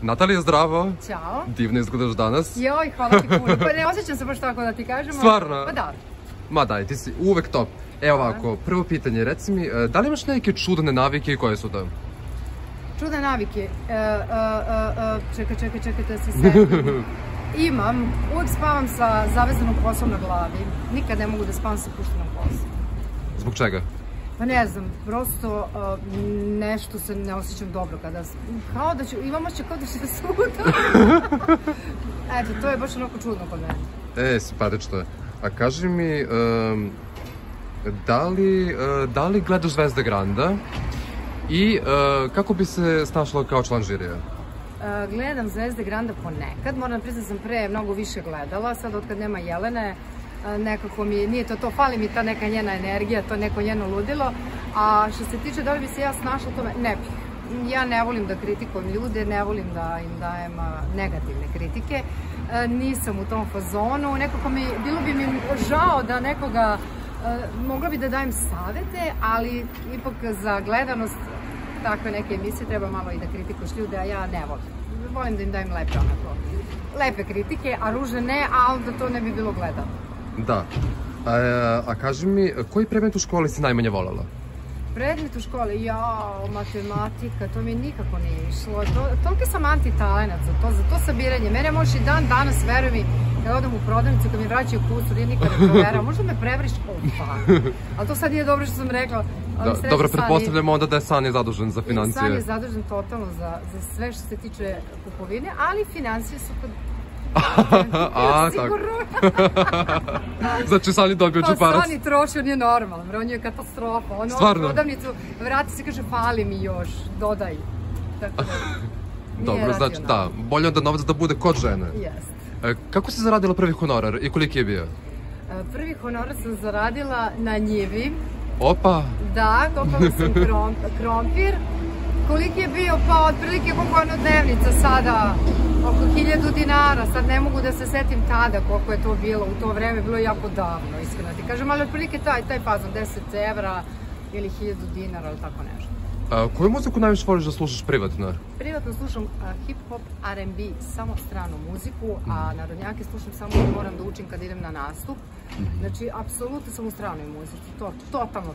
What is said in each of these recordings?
Natalija, zdravo. Ćao. Divno izgledaš danas. Joj, hvala ti puno. Pa ne osjećam se baš tako da ti kažem. Stvarno? Pa da. Ma daj, ti si uvek top. Evo ovako, prvo pitanje, reci mi, da li imaš neke čudne navike i koje su to? Čudne navike? Čekaj, da se setim. Imam, uvek spavam sa zavezanom kosom na glavi. Nikad ne mogu da spavam sa puštenom kosom. Zbog čega? Pa ne znam, prosto nešto se ne osjećam dobro kada... Kao da ću, imam ošće kao da će da suda. Eto, to je baš onako čudno kod mene. Simpatično je. A kaži mi, da li gledaš Zvezde Granda i kako bi se snašla kao član žirija? Gledam Zvezde Granda ponekad, moram priznati da sam pre mnogo više gledala, sad otkad nema Jelene, nekako mi, nije to, fali mi ta neka njena energija, to neko njeno ludilo, a što se tiče da li bi se ja snašla u tome, ne bih. Ja ne volim da kritikujem ljude, ne volim da im dajem negativne kritike, nisam u tom fazonu, nekako bilo bi mi žao da nekoga, mogla bi da dajem savete, ali ipak za gledanost takve neke emisije treba malo i da kritikuš ljude, a ja ne volim. Volim da im dajem lepe kritike, a ružne ne, ali da to ne bi bilo gledano. Da. A kaži mi, koji predmet u školi si najmanje voljela? Predmet u školi? Jao, matematika, to mi nikako nije išlo. Toliko sam antitalenat za to sabiranje. Mene možeš i dan danas, veruj mi, kada odem u prodavnicu, kad mi vraćaju kusur, ja nikada ne proveram. Možda me prevriš, ali to sad nije dobro što sam rekla. Dobro, pretpostavljamo onda da je Sani zadužen za financije. Sani je zadužen totalno za sve što se tiče kupovine, ali financije su kod... Sigurno. Znači Sani dobio džeparac. Pa Sani troši, on je normalan, on je katastrofa. On u prodavnicu vrati se i kaže fali mi još, dodaj. Dobro, znači da, bolje onda novac da bude kod žene. Jest. Kako si zaradila prvi honorar i koliki je bio? Prvi honorar sam zaradila na njivi. Opa! Da, kopala sam krompir. Koliki je bio? Pa otprilike koliko je dnevnica sada, oko 1000 dinara, sad ne mogu da se setim tada koliko je to bilo, u to vreme bilo jako davno, iskreno ti kažem, ali otprilike taj fazon, 10 evra ili 1000 dinara ili tako nešto. Koju muziku najviše voliš da slušaš privatno? Privatno slušam hip-hop, R&B, samo stranu muziku, a narodnjake slušam samo da moram da učim kad idem na nastup. Znači, apsolutno sam u stranoj muzici, totalno.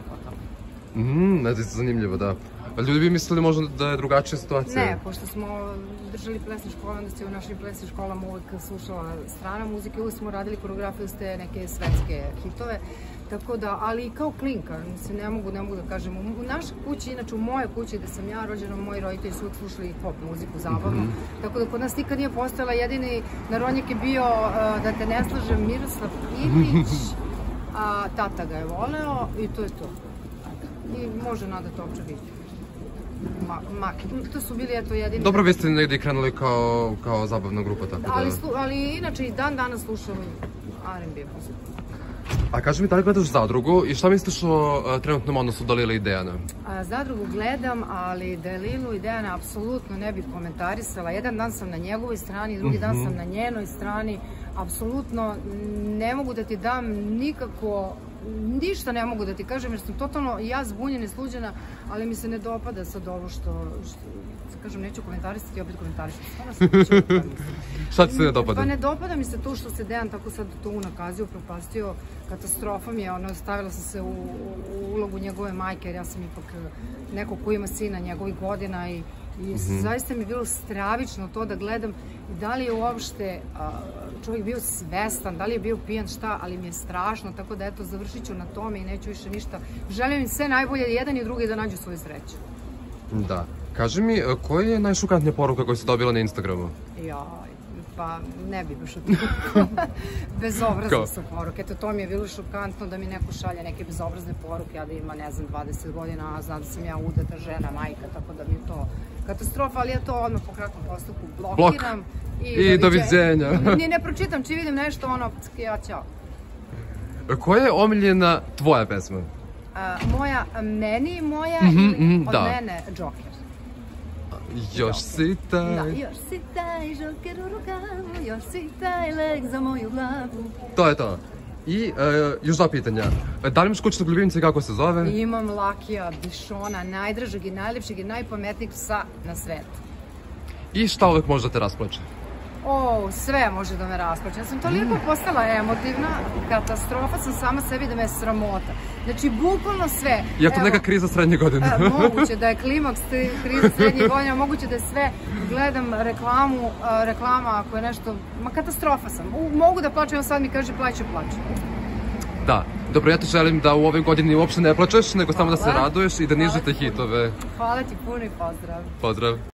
Znači, zanimljivo, da. Ljudi bi mislili možda da je drugačija situacija? Ne, pošto smo držali plesne škole, onda se u našim plesnim školama uvek slušala strana muzika, uvek smo radili koreografiju s te neke svetske hitove, tako da, ali kao klinka, ne mogu da kažem, u našoj kući, inače u mojoj kući gde sam ja rođena, moji roditelji su uvek slušali pop muziku, zabavno, tako da kod nas nikad nije postojala, jedini narodnjak je bio, da te ne slažem, Miroslav Ilić, a tata ga je voleo i to je to. I može Nada Topčević. To su bili, eto, jedini... Dobro, vi ste negdje krenuli kao zabavna grupa, tako da... Ali inače i dan danas slušam R&B muziku. A kaži mi, da li gledaš Zadrugu i šta misliš o trenutnom odnosu Dalila i Dejana? Zadrugu gledam, ali Dalilu i Dejana apsolutno ne bih komentarisala. Jedan dan sam na njegovoj strani, drugi dan sam na njenoj strani. Apsolutno ne mogu da ti dam nikako... Ništa ne mogu da ti kažem jer sam totalno ja zbunjena i sluđena, ali mi se ne dopada sad ovo što kažem, neću komentarisati i opet komentarišati. Šta ti se ne dopada? Pa ne dopada mi se to što se Dejan tako sad to unakazio, propastio, katastrofa mi je, stavila sam se u ulogu njegove majke jer ja sam ipak neko ko ima sina njegovih godina i zaista mi je bilo stravično to da gledam i da li je uopšte čovjek bio svestan, da li je bio pijan, šta, ali mi je strašno, tako da eto, završit ću na tome i neću više ništa. Želim im sve najbolje, jedan i drugi da nađu svoju sreću. Da. Kaži mi, koja je najšokantnija poruka koju si dobila na Instagramu? Joj, pa ne bi baš o to. Bezobrazne su poruke. Eto, to mi je bilo šokantno da mi neko šalje neke bezobrazne poruke, ja da ima, ne znam, 20 godina, a znam da sam ja udata žena, majka, tako da mi je to katastrofa, ali ja to odmah po kratkom postupku blokiram. I doviđenja. Ni ne pročitam, či vidim nešto, ja ćao. Koja je omiljena tvoja pesma? Moja, meni moja ili od mene Joker. Još si taj... Da, još si taj Joker u rukavu, još si taj lek za moju glavu. To je to. I još dva pitanja. Da li imaš kućnog ljubimca i kako se zove? Imam Lakija Bišona, najdražeg i najlepšeg i najpametnijeg psa na svetu. I šta uvek može da te rasplače? O, sve može da me rasplače. Ja sam toliko postala emotivna, katastrofa sam sama sebi da me je sramota. Znači, bukvalno sve. Je to neka kriza srednje godine? Moguće da je klimaks kriza srednje godine, moguće da je sve. Gledam reklama ako je nešto, ma katastrofa sam. Mogu da plačem, evo sad mi kaže plaću. Da. Dobro, ja ti želim da u ovoj godini uopšte ne plačeš, nego samo da se raduješ i da nižete hitove. Hvala ti puno i pozdrav. Pozdrav.